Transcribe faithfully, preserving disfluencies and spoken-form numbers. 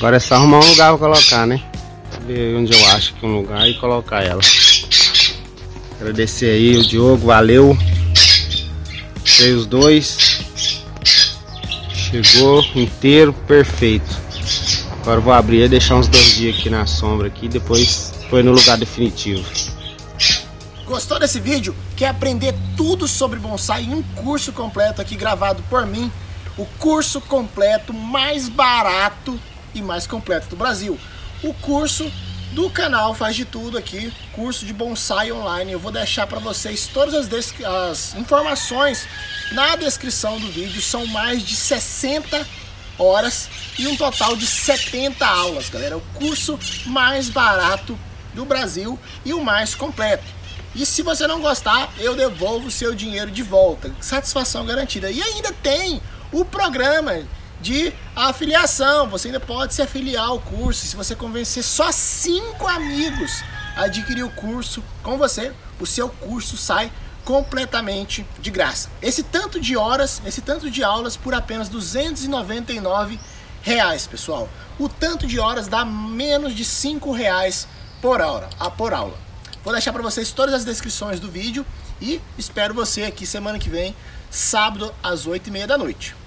Agora é só arrumar um lugar pra colocar, né? Ver onde eu acho que é um lugar e colocar ela. Agradecer aí o Diogo, valeu. Veio os dois. Chegou inteiro, perfeito. Agora eu vou abrir e deixar uns dois dias aqui na sombra aqui, depois põe no lugar definitivo. Gostou desse vídeo? Quer aprender tudo sobre bonsai em um curso completo aqui gravado por mim? O curso completo mais barato e mais completo do Brasil. O curso do canal Faz de Tudo aqui, curso de bonsai online. Eu vou deixar para vocês todas as, as informações na descrição do vídeo. São mais de sessenta horas e um total de setenta aulas, galera. O curso mais barato do Brasil e o mais completo. E se você não gostar, eu devolvo o seu dinheiro de volta. Satisfação garantida. E ainda tem o programa de afiliação. Você ainda pode se afiliar ao curso. Se você convencer só cinco amigos a adquirir o curso com você, o seu curso sai completamente de graça. Esse tanto de horas, esse tanto de aulas por apenas duzentos e noventa e nove reais, pessoal. O tanto de horas dá menos de cinco reais por hora, por aula. Vou deixar para vocês todas as descrições do vídeo e espero você aqui semana que vem, sábado às oito e meia da noite.